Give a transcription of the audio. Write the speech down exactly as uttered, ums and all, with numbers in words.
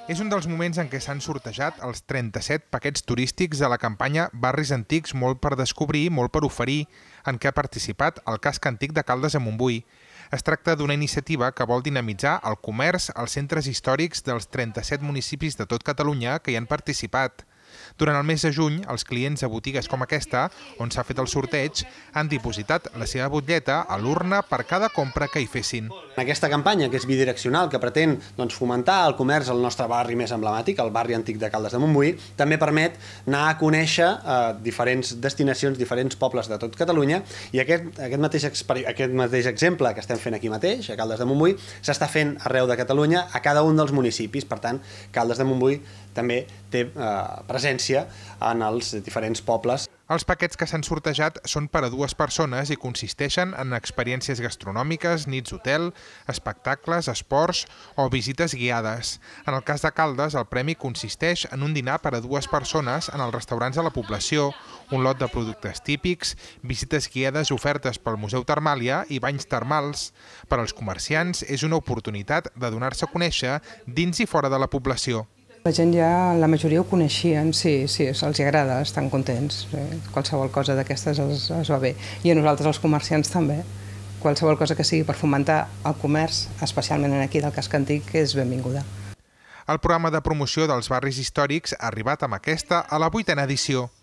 És un dels moments en què s'han sortejat els trenta-set paquets turístics de la campanya Barris Antics, molt per descobrir, molt per oferir, en què ha participat el casc antic de Caldes de Montbui. Es tracta d'una iniciativa que vol dinamitzar el comerç als centres històrics dels trenta-set municipis de tot Catalunya que hi han participat. Durant el mes de juny, els clients de botigues com aquesta, on s'ha fet el sorteig, han dipositat la seva butlleta a l'urna per cada compra que hi fessin. Aquesta campanya, que és bidireccional, que pretén doncs, fomentar el comerç al nostre barri més emblemàtic, el barri antic de Caldes de Montbui, també permet anar a conèixer eh, diferents destinacions, diferents pobles de tot Catalunya, i aquest, aquest, mateix, aquest mateix exemple que estem fent aquí mateix, a Caldes de Montbui, s'està fent arreu de Catalunya, a cada un dels municipis. Per tant, Caldes de Montbui també té eh, presència en els diferents pobles. Els paquets que s'han sortejat són per a dues persones i consisteixen en experiències gastronòmiques, nits d'hotel, espectacles, esports o visites guiades. En el cas de Caldes, el premi consisteix en un dinar per a dues persones en els restaurants de la població, un lot de productes típics, visites guiades ofertes pel Museu Termàlia i banys termals. Per als comerciants és una oportunitat de donar-se a conèixer dins i fora de la població. La gent ja, la majoria ho coneixien, sí, sí, els agrada, estan contents. Qualsevol cosa d'aquestes els, els va bé. I a nosaltres, els comerciants, també. Qualsevol cosa que sigui per fomentar el comerç, especialment aquí del casc antic, és benvinguda. El programa de promoció dels barris històrics ha arribat amb aquesta a la vuitena edició.